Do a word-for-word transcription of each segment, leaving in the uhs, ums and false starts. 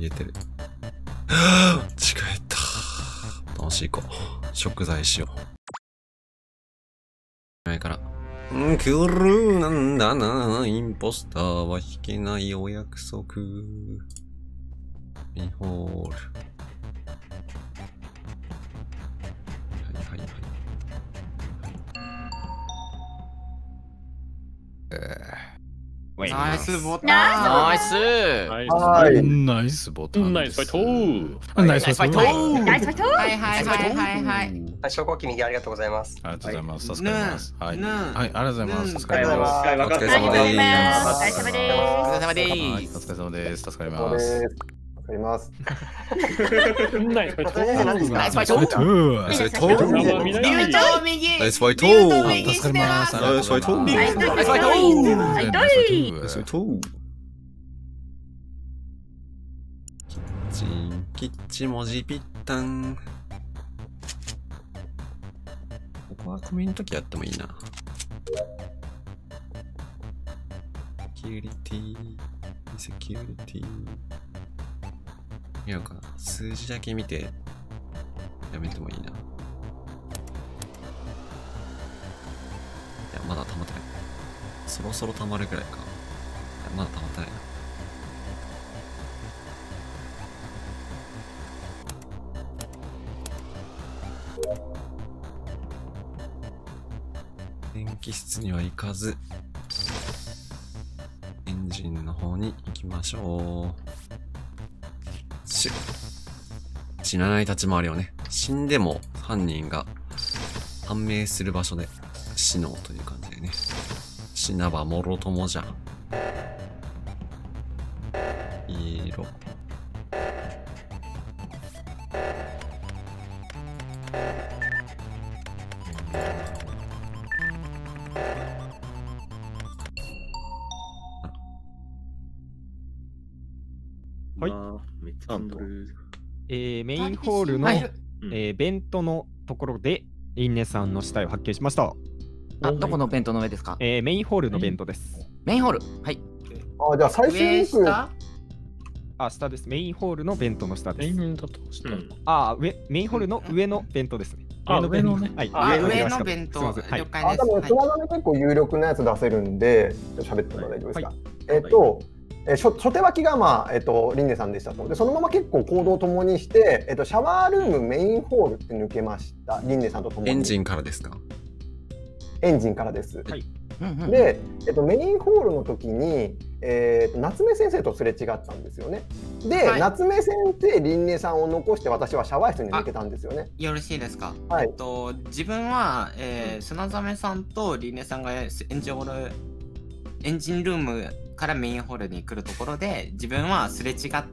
言えてる。はぁ、違えた。楽しい子。食材しよう。前から。ん、クールなんだな。インポスターは引けないお約束。ミホール。はいはいはい。 ナイスボタン。 ナイス。 はい。 ナイスボタン。 ナイスファイト。 ナイスファイト。 ナイスファイト。はいはいはいはいはい。 はい、昇降機右ありがとうございます。 ありがとうございます。助かります。はい。はい、ありがとうございます。助かります。 お疲れ様です。 お疲れ様です。お疲れ様です。 お疲れ様です。助かります。 わかります。 ナイスファイト。 ナイスファイト。 ナイスファイト。 流暢右。 ナイスファイト。 助かります。 ナイスファイト。 ナイスファイト。ナイスファイト。 ナイスファイト。キッチン、キッチン文字ぴったん。ここはコミュニティやってもいいな。セキュリティ、セキュリティ。いやかな。数字だけ見てやめてもいいな。いや、まだ溜まってない。そろそろ溜まるくらいか。いや、まだ溜まってないな。電気室には行かず、エンジンの方に行きましょう。し死なない立ち回りをね、死んでも犯人が判明する場所で死のうという感じでね。死なばもろともじゃ。色。 はい。めっちゃえー、メインホールの、えー、ベントのところで、インネさんの死体を発見しました。 あ、どこのベントの上ですか？ えー、メインホールのベントです。 メインホール。はい。 あ、じゃあ最初に行く。 あ、下です。メインホールのベントの下です。 メインだとしたら。 あ、上、メインホールの上のベントですね。 あ、上のね。 はい。 上のベント。了解です。 あ、でも、つながり結構有力なやつ出せるんで、喋っても大丈夫ですか。えっと、えー、初手脇が、まあえっと、リンネさんでしたと。でそのまま結構行動を共にして、えっと、シャワールームメインホールって抜けました。リンネさんと共に。 エンジンからですか？ エンジンからです。 はい、 で、えっと、メインホールの時に、えー、と夏目先生とすれ違ったんですよね。で、はい、夏目先生、リンネさんを残して私はシャワー室に抜けたんですよね。 よろしいですか。 はい、 えっと、自分は、えー、砂ザメさんとリンネさんがエンジンホール、エンジンルームからメインホールに来るところで、自分はすれ違って、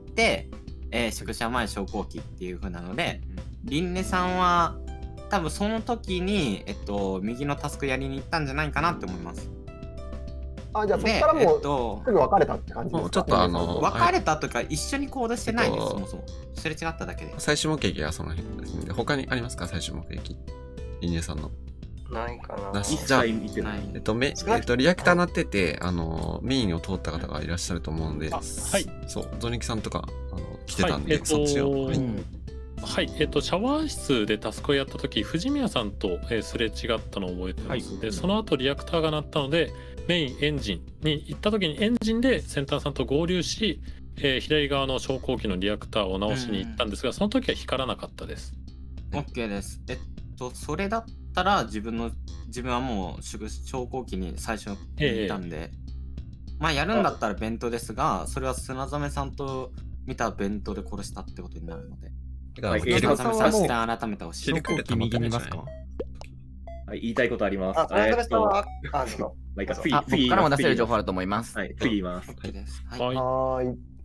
えー、宿舎前昇降機っていう風なので、リンネさんは多分その時に、えっと、右のタスクやりに行ったんじゃないかなって思います。 あ、じゃあそこからもう、えっと、すぐ別れたって感じですか？ ちょっとあの別れたとか一緒に行動してないです、えっと、そもそもすれ違っただけで。 最終目的はその辺ですね。他にありますか？最終目的、リンネさんの。 ないかな。 じゃあ、えっと、め、えっと、リアクター鳴ってて、あの、メインを通った方がいらっしゃると思うんで、はい。そう、ゾニキさんとか、あの、来てたんで、はい、えっと、そっちを。はい。 はい、えっと、シャワー室でタスクをやったとき、藤宮さんと、えー、すれ違ったのを覚えてます。はい、で、その後リアクターが鳴ったので、メインエンジンに行ったときにエンジンでセンターさんと合流し、えー、左側の昇降機のリアクターを直しに行ったんですが、その時は光らなかったです。 OK です。えっと、それだったら自分の自分はもう昇降機に最初にいたんで、えー、まあやるんだったらベントですが、それは砂ザメさんと見たベントで殺したってことになるので、砂ザメさんして改めて教えてくれ。 右にいますか？ はい、言いたいことあります。 あ、砂ザメさんは、あの、 あ、僕からも出せる情報あると思います。 はい、次言います。 はい。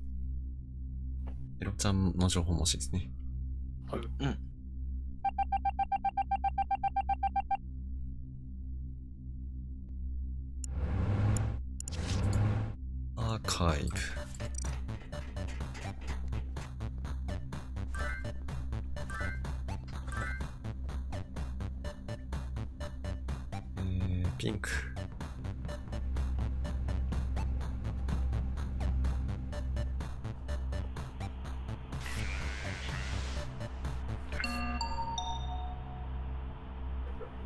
エロちゃんの情報も欲しいですね。 はい。うん。 アーカイブ。えー、ピンク。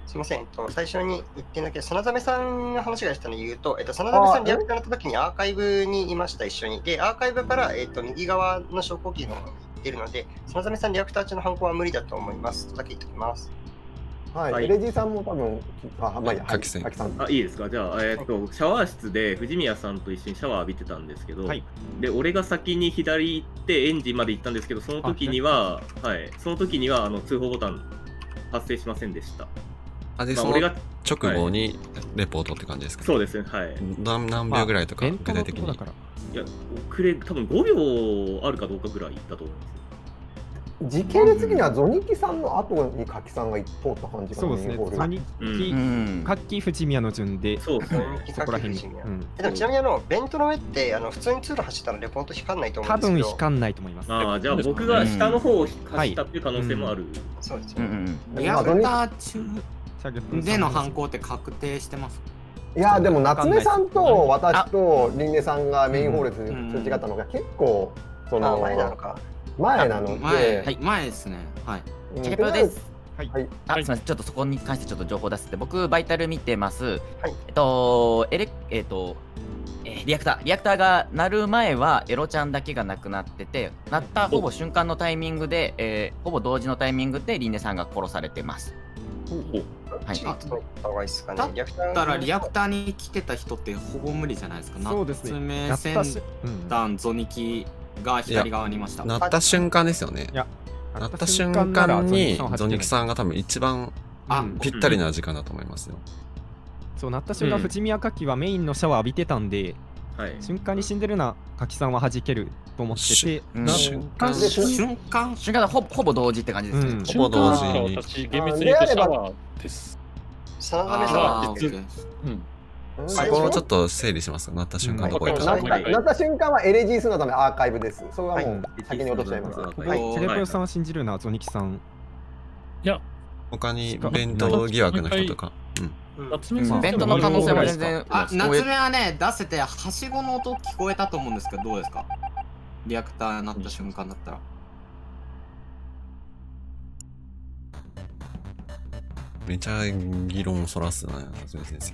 すみません、えっと、最初に言ってんだけど、真鍋さんの話がしたのを言うと、えっと、真鍋さんリアクターになった時にアーカイブにいました、一緒に。で、アーカイブから、えっと、右側の昇降機の方に行ってるので、真鍋さんリアクター中の犯行は無理だと思います。とだけ言っておきます。 はい、 はいエレジーさんも多分、あ、まあいいや、 かきさんかきさん。 あ、いいですか。じゃあ、えーっと、シャワー室で藤宮さんと一緒にシャワー浴びてたんですけど、 はいで、俺が先に左行ってエンジンまで行ったんですけど、その時には、はい、その時にはあの通報ボタン発生しませんでした。 あ、で、そのまあ俺が直後にレポートって感じですか？ そうですね、はい。 何何秒ぐらいとか、 まあ具体的に。 弁当のとこだからいや、遅れ、多分ごびょうあるかどうかぐらいだと思います。 時系列的にはゾニキさんの後に柿さんが通った感じかな。 そうですね。 メインホールゾニキ、 うんカッキー藤宮の順で、 そうですね。 そこら辺に。 うんうんえでもちなみにあの、ベントの上ってあの普通に通路走ったらレポート光んないと思う多んですけど。 分光んないと思います。 ああ、じゃあ僕が下の方を走ったっていう可能性もある。 そうですよね。 うんうんリアクター中シャゲットでの犯行って確定してます。 いやでも夏目さんと私とリンネさんがメインホールですれ違ったのが結構そあ、 の前なのか。 前なの前、 で、 はい、前ですね。はい。 うんチェケプロです。 はい。 はいあ、すみません、ちょっとそこに関してちょっと情報出すって、僕、バイタル見てます。 はいえっと、エレ、えっと、えーリアクター、リアクターが鳴る前は、エロちゃんだけがなくなってて、鳴ったほぼ瞬間のタイミングで、えーほぼ同時のタイミングで、リンネさんが殺されてます。はいちょっと行った方がいいですかね。リアクターだったらリアクターに来てた人ってほぼ無理じゃないですか。 そうですね。 夏目先端ゾニキが左側にいました。 鳴った瞬間ですよね。 いや、 鳴った瞬間にゾニキさんが多分一番あぴったりな時間だと思いますよ。 そう、鳴った瞬間、藤宮カキはメインのシャワー浴びてたんで、 はい。 瞬間に死んでるな、カキさんは弾けると思ってて、 うん瞬間で瞬間瞬間ほぼほぼ同時って感じですね。 うんほぼ同時に。 私、厳密に言うとシャワーです。 真鍋さんはあーオッケーうん。 そこをちょっと整理します。鳴った瞬間どこ行ったのか。 なったなった瞬間はエレジースのためアーカイブです。それはもう先に落としちゃいます。 はいここ、チェレプロさんは信じるな、ゾニキさん。 いや、 他に弁当疑惑の人とか。うん夏目さん弁当の可能性は全然。 あ、夏目はね、出せて、はしごの音聞こえたと思うんですけど、どうですか？リアクターになった瞬間だったら。 めちゃ議論をそらすな、夏目先生。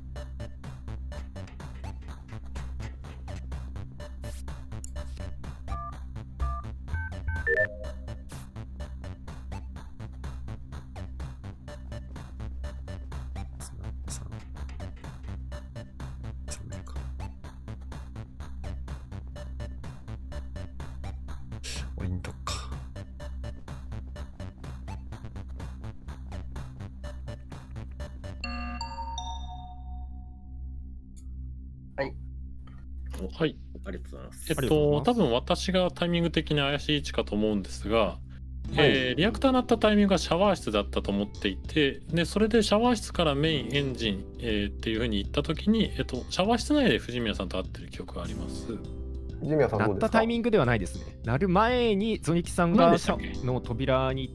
ポイントか。 はい。 ありがとうございます。 えっと、多分私がタイミング的に怪しい位置かと思うんですが、えーリアクター鳴ったタイミングがシャワー室だったと思っていて、でそれでシャワー室からメインエンジン、えーっていう風に行った時に、えっと、シャワー室内で藤宮さんと会ってる記憶があります。 藤宮さんどうですか？ 鳴ったタイミングではないですね。鳴る前にゾニキさんがシャの扉に行って、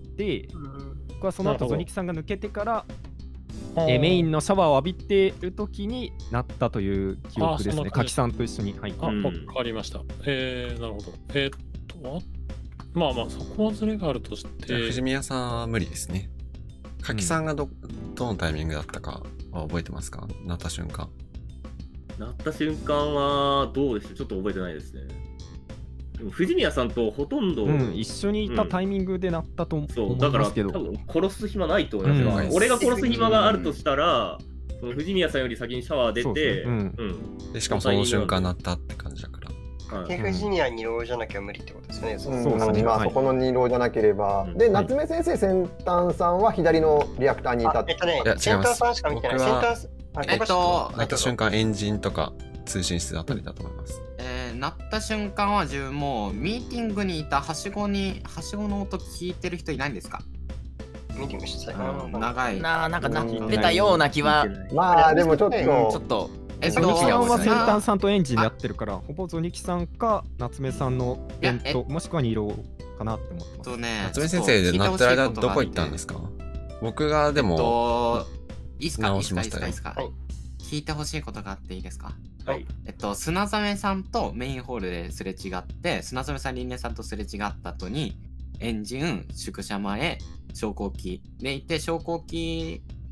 僕はその後ゾニキさんが抜けてからえメインのシャワーを浴びてる時になったという記憶ですね。柿さんと一緒に。はい。 あ、わ、かりました。えー、なるほど。えー、っと、まあまあ、そこはズレがあるとして。 藤宮さんは無理ですね。柿さんがど、うん、どのタイミングだったかは覚えてますか？なった瞬間。 なった瞬間はどうでしょう？ちょっと覚えてないですね。でも藤宮さんとほとんど、 うん、一緒にいたタイミングでなったと思いますけど、 そうだから多分殺す暇ないと思いますが、うん、俺が殺す暇があるとしたら、その藤宮さんより先にシャワー出て、 うんうん、でしかもその瞬間なったって感じだから。 藤宮に浪じゃなきゃ無理ってことですよね。 そうそうそう。まあそこのに浪じゃなければ、うん、で夏目先生、先端さんは左のリアクターにいたって。 えっとね、先端さんしか見てない。先端えっとなった瞬間エンジンとか通信室あたりだと思います。 えー、なった瞬間は自分もうミーティングにいたはしごにはしごの音聞いてる人いないんですか？ ミーティングしてたよ。長い。 ななんかなってたような気は。 まあでもちょっとちょっと。 えっと、ゾニキさんは先端さんとエンジンやってるから、ほぼゾニキさんか夏目さんのベント、もしくはニロかなって思ってます。 ね、 夏目先生でなってる間どこ行ったんですか？僕がでも、 いいですか？いいですか？いいですか？聞いてほしいことがあっていいですか？ はい。 えっと、砂染さんとメインホールですれ違って、砂染さん、リンネさんとすれ違った後に、エンジン、宿舎前、昇降機でいて、昇降機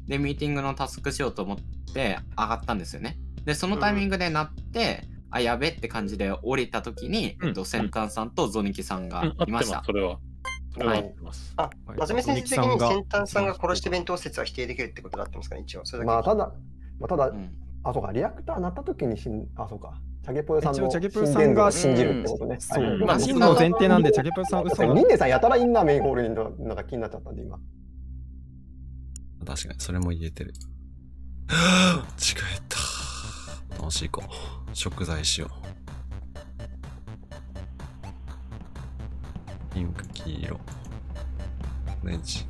で、ミーティングのタスクしようと思って上がったんですよね。で、そのタイミングでなって、うん、あ、やべって感じで降りたときに、うん、えっと、センタンさんとゾニキさんがいました。 うん、それは。それは合ってます。 あ、夏目先生的にセンタンさんが殺して弁当説は否定できるってことだったんですかね、一応。それだけまあ、ただ、まあ、ただ、うん、あ、そうか、リアクター鳴ったときにしん、あ、そうか。チャゲポヨさんのチャゲポヨさんが信じるってことね。 そう。まあ、真の前提なんで、チャゲポヨさん嘘なんで。リンネさんやたらインナーメインホールになんか気になっちゃったんで、今。 確かに、それも言えてる。違えた。楽しいか。食材しよう。ピンク、黄色。オレンジ。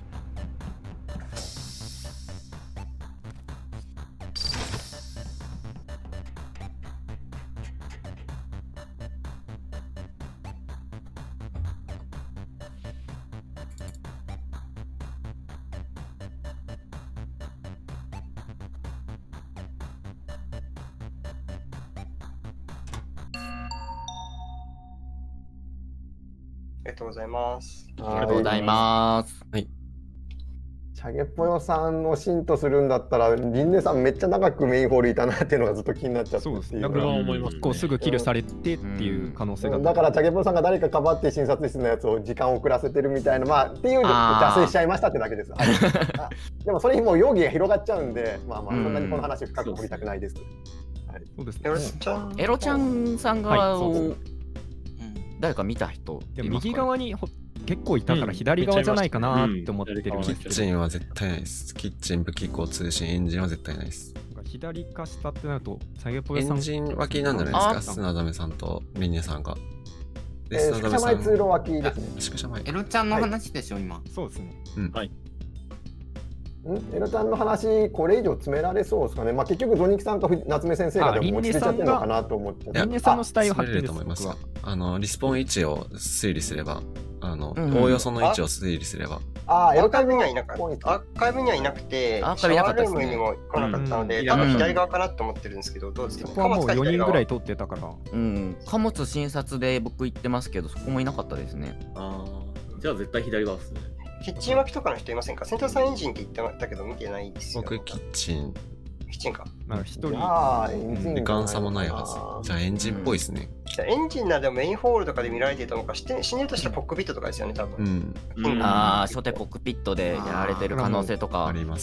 ありがとうございます。 ありがとうございます。 はい。 チャゲポヨさんを信とするんだったら、リンネさんめっちゃ長くメインホールいたなっていうのがずっと気になっちゃって。 そうですね。だから思います、ね。こうすぐキルされてっていう可能性が、うん。 だからチャゲポヨさんが誰かかばって診察室のやつを時間を遅らせてるみたいな、まあっていう脱線しちゃいましたってだけです。でもそれにもう容疑が広がっちゃうんで、まあまあそんなにこの話深く掘りたくないです。 はい、そうですね。 エロちゃん、 エロちゃんさん側を、はい、誰か見た人いますか？右側に結構いたから左側じゃないかなって思ってるんですけど、 キッチンは絶対ないです。キッチン、武器庫、通信、エンジンは絶対ないです。 左か下ってなると、チャゲポヨさんエンジン脇なんじゃないですか、砂ダメさんとリンネさんが。 えー、宿舎前通路脇ですね。 宿舎前。 エロちゃんの話でしょ、はい、今。 そうですね。 うん。 はい。 んエロちゃんの話、これ以上詰められそうですかね。まあ結局、ゾニキさんか夏目先生がでももう詰めちゃってるのかなと思って。 リンネさんの死体を発見と思います。あの、リスポーン位置を推理すれば、あの、お、うん、おおよその位置を推理すれば。 ああ、エロカイブにはいなかった。アーカイブにはいなくて、 アーカイブなかったですね。 シャワールームにも来なかったので、うん、多分左側かなと思ってるんですけど、どうですかね。 ここはもうよにんぐらい通ってたから。 うん。貨物診察で僕行ってますけど、そこもいなかったですね。 ああ、じゃあ絶対左側ですね。 キッチン脇とかの人いませんか？センターさんエンジンって言ってたけど見てないですよ。 僕キッチン。 キッチンか。 まあ一人。 ああ、エンジン。 時間差もないはず。じゃあエンジンっぽいですね。 じゃあエンジンならでもメインホールとかで見られていたのか、死んでるとしたらコックピットとかですよね、多分。 うん。 ああ、初手コックピットでやられてる可能性とかあります。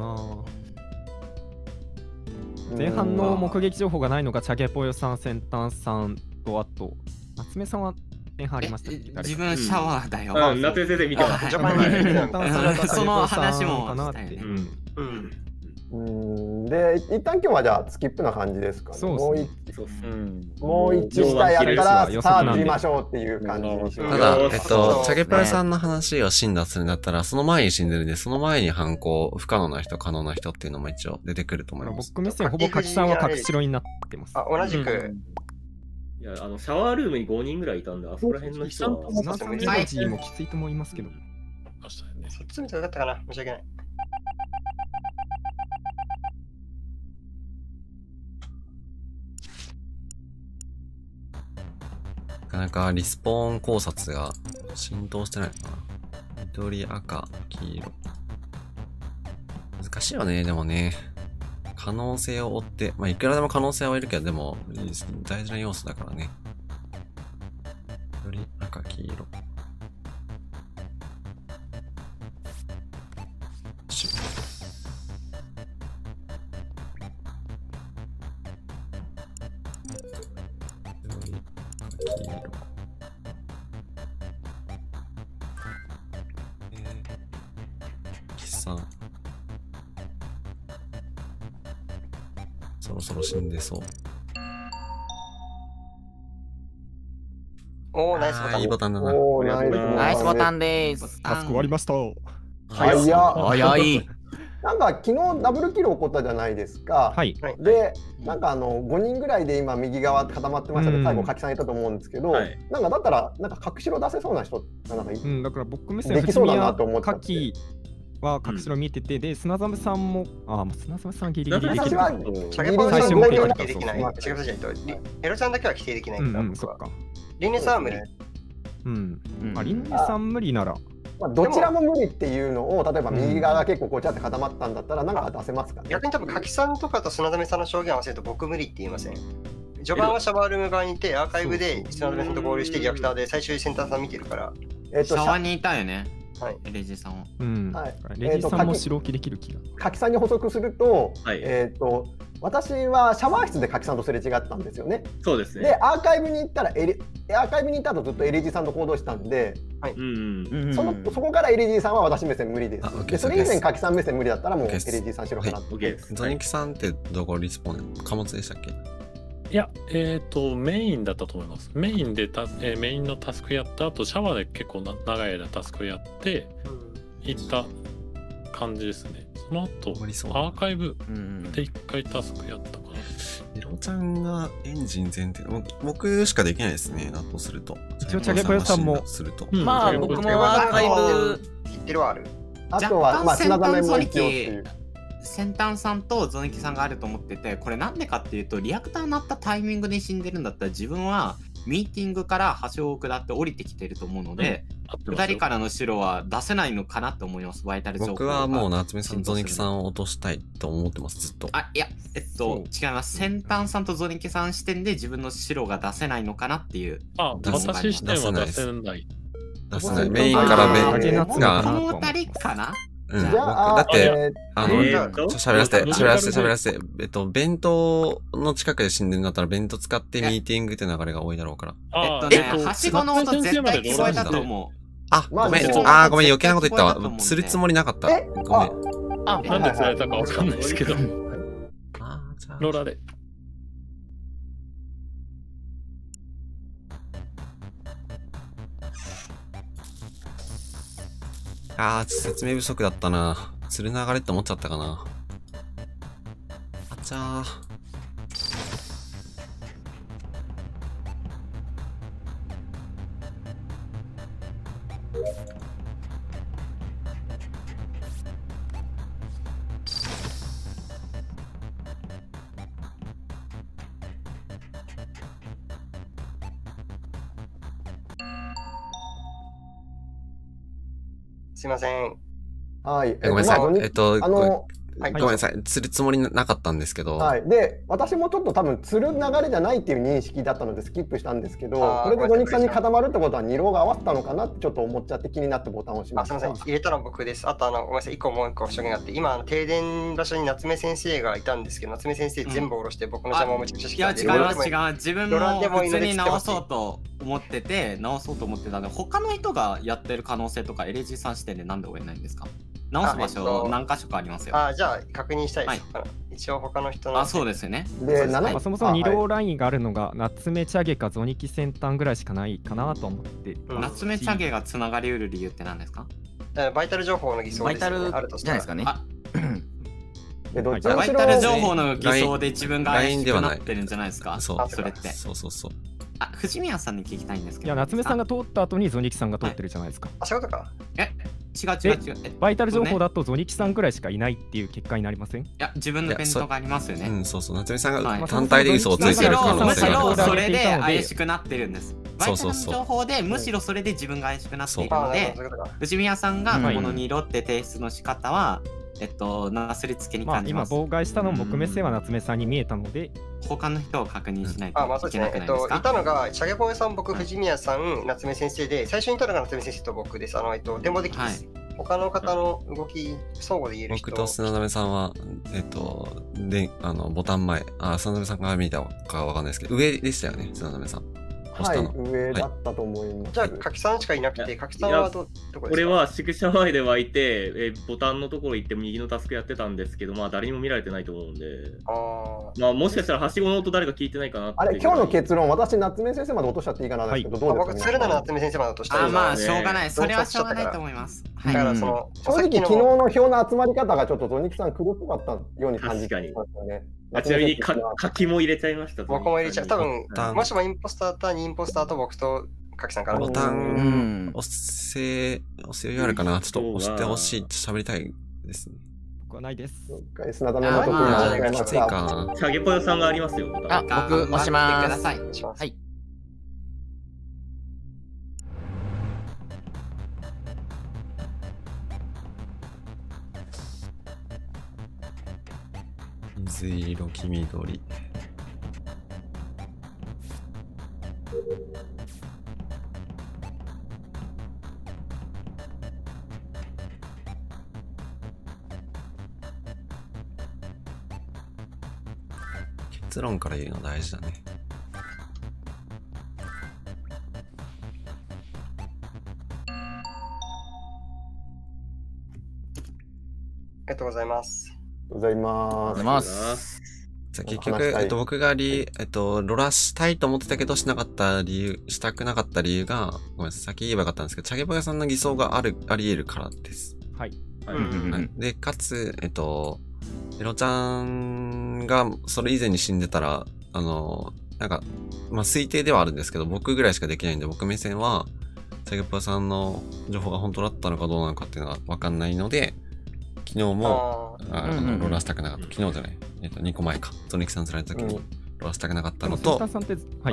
前半の目撃情報がないのがチャゲポヨさん、センタンさんと、あと、夏目さんは前半ありましたっけ？ 自分シャワーだよ。 うん、夏目先生見てます。 その話もかなって。 うん。 うんで一旦今日はじゃあスキップな感じですかね。 そうですね。もう一下やったらさあ見ましょうっていう感じにします。 ただ、えっと、チャゲパイさんの話を診断するんだったら、その前に死んでるんで、その前に犯行、不可能な人、可能な人っていうのも一応出てくると思います。 僕目線ほぼ柿さんは隠しろになってます。 あ、同じく。 いや、あの、シャワールームにごにんぐらいいたんで、あそこら辺の人は。 ナサミラジもきついと思いますけど。 そっち見てよかったかな、申し訳ない。 なかなかリスポーン考察が浸透してないのかな。緑、赤、黄色。難しいよね、でもね。可能性を追って、まあ、いくらでも可能性は追えるけど、でも、大事な要素だからね。緑、赤、黄色。シュッ。緑、赤、黄色。えー、キさん。そろそろ死んでそう。 おー、ナイスボタン。 いいボタンだな。 おー、 ナイスボタンでーす。 タスク終わりました。 早い。 早い。 なんか昨日ダブルキル起こったじゃないですか。 はい。 で、なんかあのごにんぐらいで今右側固まってましたけど、最後柿さんいたと思うんですけど、なんかだったらなんか隠しろ出せそうな人なんかいい。 うん、だから僕目線できそうだなと思って。 柿は隠しろ見えてて、で砂ザムさんもああ砂ザムさんギリギリできる。 チャゲポンさんだけは否定できない。チャゲポンさんじゃないとエロちゃんだけは否定できないから。 うん、そっか。 リンネさんは無理。 うん。あ、リンネさん無理なら。 まあ、どちらも無理っていうのを、例えば右側が結構こうちゃって固まったんだったら、なんか出せますかね。 逆に多分、柿さんとかと砂溜さんの証言を合わせると、僕無理って言いません。序盤はシャワールーム側にいて、アーカイブで砂溜さんと合流して、リアクターで最終センターさん見てるから。 えっと、 シャワーにいたよね。 はい。 エレジさんは。 うん。 はい。 レジさんも白置きできる気が。 柿さんに補足すると、えっと、私はシャワー室で柿さんとすれ違ったんですよね。 そうですね。 で、アーカイブに行ったらエレ、アーカイブに行った後ずっとエレジさんと行動したんで、 はい。 そのそこからエレジさんは私目線無理です。で、それ以前柿さん目線無理だったらもうエレジさんしろかなと。 ゾニキさんってどこリスポン貨物でしたっけ？ いや、えっ、ー、と、メインだったと思います。メインでた、えー、メインのタスクやった後、シャワーで結構な長い間タスクやって、行った感じですね。その後、アーカイブで一回タスクやったかな。 エロちゃんがエンジン前提、僕しかできないですね、だとすると。 一応、チャゲポヨさんも。 するとまあ、僕もアーカイブ、 言ってるはある。 あとは、まあ、砂溜も一応っていう。 先端さんとゾニキさんがあると思ってて、これなんでかっていうと、リアクター鳴ったタイミングで死んでるんだったら、自分はミーティングから橋を下って降りてきてると思うので、ふたりからの白は出せないのかなと思います、バイタル情報。 僕はもう夏目さん、ゾニキさんを落としたいと思ってます、ずっと。 あ、いや、えっと、違います。先端さんとゾニキさん視点で自分の白が出せないのかなっていう。 あ、私視点は出せない。 出せない。メインからベンが。 このふたりかな。 うん、だって、あの、喋らせて、喋らせて、喋らせて、えっと、弁当の近くで死んでるんだったら、弁当使ってミーティングって流れが多いだろうから。 えっとね、はしごの音絶対聞こえたと思う。 あ、ごめん、あ、ごめん、余計なこと言ったわ。するつもりなかった。ごめん。 あ、なんで釣られたかわかんないですけど。ローラで。 あー、説明不足だったな。釣る流れって思っちゃったかな。あちゃー。 すいません。 はい。 ごめんなさい。えっと、 あの、 ごめんなさい。釣るつもりなかったんですけど。 はい。で、私もちょっと多分釣る流れじゃないっていう認識だったのでスキップしたんですけど、これでゾニキさんに固まるってことはに浪が合わせたのかなってちょっと思っちゃって気になってボタンを押しました。 あ、すみません。入れたのは僕です。あとあのごめんなさい。一個もう一個証言があって、今停電場所に夏目先生がいたんですけど、夏目先生全部下ろして僕の邪魔をめちゃくちゃしてたんで。 いや違います違う。自分も普通に直そうと思ってて、直そうと思ってたんで、他の人がやってる可能性とかエレジーさん視点でなんで追えないんですか？直す場所何箇所かありますよ。 あ、じゃあ確認したいです。一応他の人の。 あ、そうですよね。 で、そもそもに浪ラインがあるのが夏目チャゲかゾニキ先端ぐらいしかないかなと思って。 夏目チャゲがつながりうる理由って何ですか？ バイタル情報の偽装バイタルじゃないですかね。 バイタル情報の偽装で自分が怪しくなってるんじゃないですか？ そう、 それって。 そうそうそう。 あ、藤宮さんに聞きたいんですけど。 いや、夏目さんが通った後にゾニキさんが通ってるじゃないですか。 あ、そういうことか。 え、違う違う違う。 バイタル情報だとゾニキさんくらいしかいないっていう結果になりません？いや、自分の弁当がありますよね。 うん、そうそう。夏目さんが単体で嘘をついてる可能性がある。むしろそれで怪怪しくなってるんです。バイタルの情報でむしろそれで自分が怪しくなっているので、藤宮さんがこのに浪って提出の仕方は、えっと、なすりつけに感じます。 まあ、今妨害したのも僕目線は夏目さんに見えたので、 他の人を確認しないといけなくないですか？あ、まあそうですね。えっと、いたのが、シャゲボーイさん、僕、藤宮さん、夏目先生で、最初にいたのが夏目先生と僕です。あの、えっと、デモデッキです。他の方の動き、相互で言える人。 僕と砂溜さんは、えっと、で、あの、ボタン前、あ、砂溜さんが見たかわかんないですけど、上でしたよね、砂溜さん。 はい、上だったと思います。 じゃあ、柿さんしかいなくて、柿さんはど、どこですか？ 俺は宿舎前で湧いて、えボタンのところ行って右のタスクやってたんですけど、まあ誰にも見られてないと思うんで、あまあもしかしたらはしごの音誰か聞いてないかなって。 あれ、今日の結論、私、夏目先生まで落としちゃっていいかなですけど、どうですか？ 僕、鶴なら夏目先生まで落としたい。 あ、まあ、しょうがない。それはしょうがないと思います。 だからその、 正直、昨日の票の集まり方がちょっとゾニキさん、黒っぽかったように感じてますよね。 あ、ちなみにか書きも入れちゃいました。 僕も入れちゃう。多分もしもインポスターとインポスターと僕と柿さんからボタン押せ、押せるあるかな？ちょっと押してほしい。喋りたいですね。 僕はないです。 砂溜のところにきついか。 チャゲポヨさんがありますよ。 あ、僕押します。 はい。 はい。 水色、黄緑。結論から言うの大事だね。 ありがとうございます。 ありがとうございます。 ありがとうございます。 じゃあ結局、えっと、僕がリ、えっと、ロラしたいと思ってたけど、しなかった理由、したくなかった理由が、ごめんなさい、先言えばよかったんですけど、チャゲボヤさんの偽装がある、あり得るからです。 はい。 うんはい、で、かつ、えっと、エロちゃんがそれ以前に死んでたら、あの、なんか、まあ、推定ではあるんですけど、僕ぐらいしかできないんで、僕目線は、チャゲボヤさんの情報が本当だったのかどうなのかっていうのがわかんないので、昨日も、ああのロラしたくなかった。昨日じゃない。えっと、にこまえか。ゾニキさん釣られた時にロラしたくなかったのと、 はい、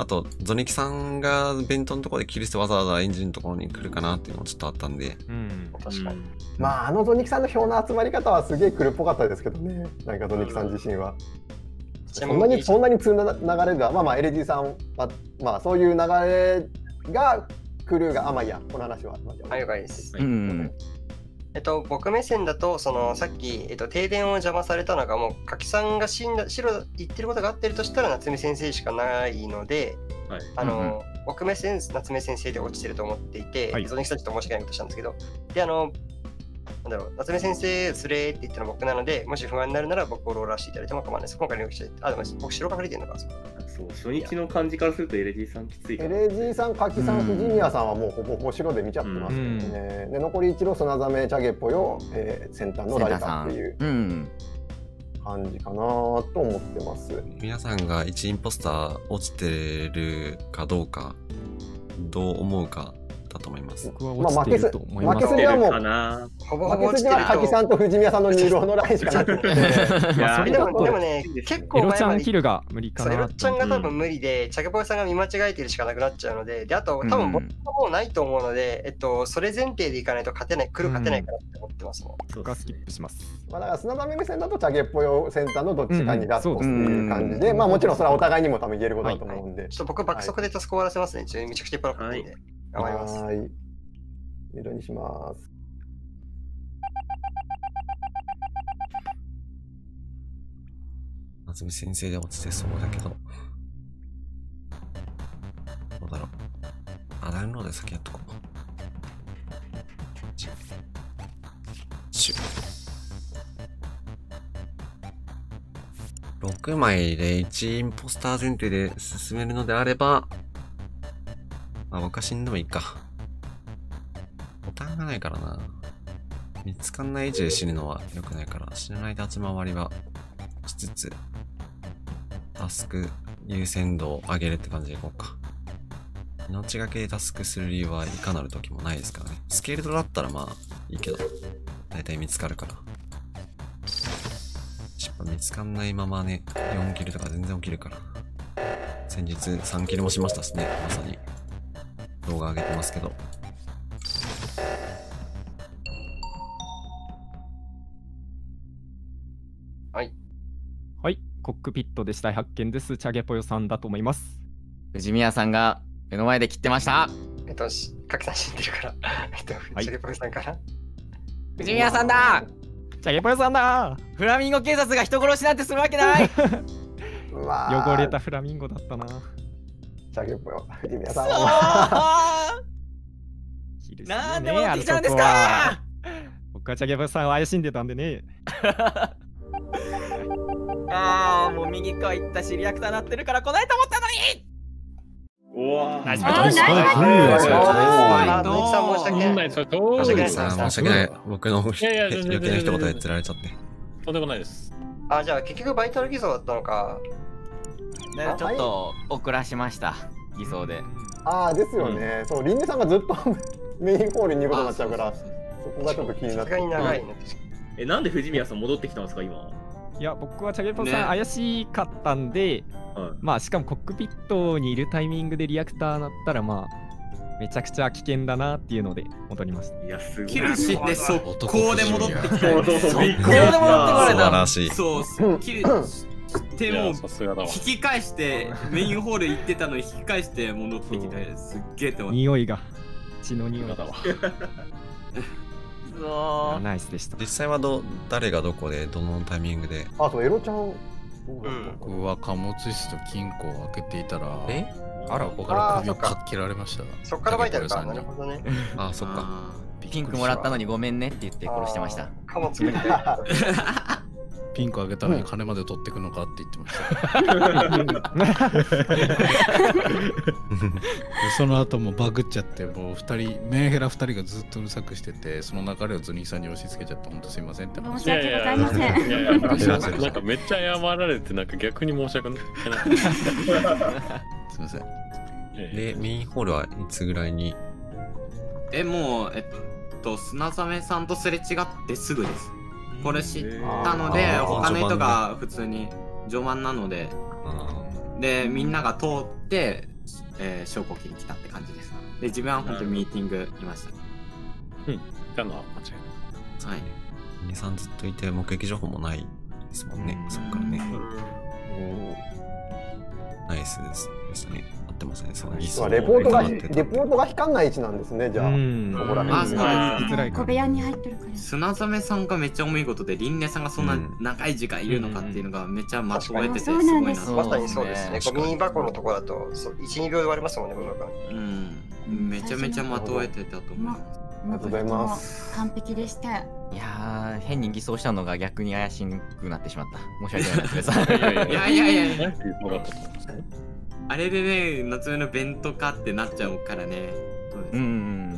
あと、ゾニキさんが弁当のところでキルしてわざわざエンジンのところに来るかなっていうのもちょっとあったんで。 うん、 確かに。 まあ、あのゾニキさんの票の集まり方はすげえ来るっぽかったですけどね。なんかゾニキさん自身は。そんなに、そんなに通な流れでは、まあまあ、エルジー さんは、まあ、そういう流れが来るが、あ、まあいいや、この話は。 はい、了解です。 うん。 えっと、僕目線だと、そのさっき、えっと、停電を邪魔されたのが、もう、柿さんが死んだ、白言ってることがあってるとしたら、夏目先生しかないので、はい、あの、うんうん、僕目線、夏目先生で落ちてると思っていて、はい、ゾニキさんちょっと申し訳ないことしたんですけど、で、あの、なんだろう、夏目先生、すれーって言ったの僕なので、もし不安になるなら僕をローラーしていただいても構わないです。今回のして、あ、でも僕、白隠れてるのか。 そう、初日の感じからするとエレジーさんきついかな。エレジーさん、柿さん、藤宮さんはもうほぼほぼ白で見ちゃってますけどね。うん、で、残り一路、砂ザメ、チャゲポヨ、えー、先端のライカっていう感じかなと思ってます。 皆さんがいちインポスター落ちてるかどうか、どう思うか。だと思います。 僕は落ちてると思います。 負け筋はもう、ほぼほぼ落ちてると。柿さんと藤宮さんの入道のラインしかなくて。 まあそれでもでもね、結構エロちゃんキルが無理かな。 エロちゃんが多分無理で、チャゲポイさんが見間違えてるしかなくなっちゃうので、であと多分僕はもうないと思うので、えっとそれ前提でいかないと勝てない、来る勝てないからって思ってますもん。 僕はスキップします。 まあだから砂溜目線だとチャゲポヨセンターのどっちかにラストっていう感じで、まあもちろんそれはお互いにも多分言えることだと思うんで。 ちょっと僕爆速でタスク終わらせますね。めちゃくちゃいっぱいあるんで。頑張ります。 色にします。 夏目先生で落ちてそうだけど。どうだろう。あ、ダウンロードで先やっとこう。シュろくまいでいちインポスター前提で進めるのであれば、まあ僕は死んでもいいか。ボタンがないからな。見つかんない位置で死ぬのは良くないから、死なない立ち回りはしつつ、タスク優先度を上げるって感じでいこうか。命がけでタスクする理由はいかなる時もないですからね。スケールドだったらまあいいけど、だいたい見つかるから。やっぱ見つかんないままね、よんキルとか全然起きるから。先日さんキルもしましたしね、まさに。動画上げてますけど。 はい。 はい、コックピットで死体発見です。チャゲポヨさんだと思います。 藤宮さんが目の前で切ってました。 えっと、かきさん死んでるから。えっと、はい、チャゲポヨさんから。 藤宮さんだ。 チャゲポヨさんだ。 フラミンゴ警察が人殺しなんてするわけない。 汚れたフラミンゴだったな。 チャゲポヨ、藤宮さんは。 なんで戻ってきたんですか。 僕はチャゲポヨさんを怪しんでたんでね。 ああ、もう右側行ったしリアクターなってるから来ないと思ったのに。 うわナイスバトル。 申し訳ない。僕の余計な一言で釣られちゃって。 とんでもないです。 あ、じゃあ結局バイタル偽装だったのか。 ちょっと遅らしました。偽装で。 ああ、ですよね。そう、リンネさんがずっとメインホールにいることになっちゃうから、そこがちょっと気になって。 さすがに長いね。 え、なんで藤宮さん戻ってきたんですか今。 いや、僕はチャゲポさん怪しかったんで、まあしかもコックピットにいるタイミングでリアクター鳴ったらまあめちゃくちゃ危険だなっていうので戻りました。 いや、すごい。 キルして速攻で戻ってきた。 そうそうそう。びっくりこれで戻ってこ素れた。 晴らしい。 そう、キルしてもうさすがだわ。 引き返してメインホール行ってたのに引き返して戻ってきて、すっげえって思って。 匂いが血の匂いだわ。 そう。 ナイスでした。 実際はど誰がどこでどのタイミングで。 あとエロちゃん。 僕は貨物室と金庫を開けていたら、 えあら、 ここから首をかっ切られました。 そっからバイタルか。なるほどね。 あ、そっか。 ピンクもらったのにごめんねって言って殺してました。 貨物みたいな。 ピンクあげたのに金まで取ってくのかって言ってました。でその後もバグっちゃって、もう二人、メンヘラ二人がずっとうるさくしてて、その流れをズニーさんに押し付けちゃって、本当すいませんって話。 申し訳ございません。 いやいやいやなんかめっちゃ謝られて、なんか逆に申し訳ない。 すいません。 で、メインホールはいつぐらいに？ え、もう、えっと、砂ザさんとすれ違ってすぐです。これ知ったので、他の人が普通に序盤なので、で、みんなが通って、えー、証拠機に来たって感じです。で、自分は本当にミーティングいました。 うん、じゃあ間違いない。 はい。 にさんずっといて目撃情報もないですもんね、そっからね。ナイスですでしたね。合ってますね。そのリスレポートがレポートが光んない位置なんですね。じゃあ、ここら辺で。小部屋に入ってるから。 砂ザさんがめっちゃ重いことで、リンネさんがそんな長い時間いるのかっていうのがめっちゃまとめててすごいな。 まさにそうですね。ゴミ箱のところだといち、にびょうで終わりますもんね、この中。 うん。めちゃめちゃまとめてたと思います。 ありがとうございます。 完璧でした。いやー、変に偽装したのが逆に怪しくなってしまった。申し訳ないです。 いやいやいや。あれでね、夏目の弁当かってなっちゃうからね。 うん。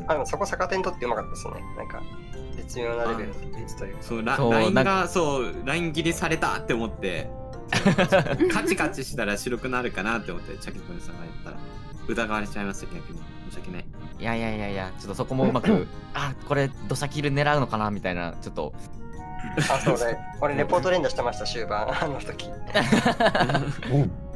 あ、でもそこ逆点取ってうまかったですね。なんか、絶妙なレベルの率というか。 そう、ラインが、そう、ライン切りされたって思って、カチカチしたら白くなるかなって思って、チャキコネさんが言ったら、疑われちゃいました、逆に。申し訳ない。 いやいやいやいや、ちょっとそこもうまく、あ、これ、ドサキル狙うのかなみたいな、ちょっと。 あ、そうね。俺、レポート連打してました、終盤、あの時。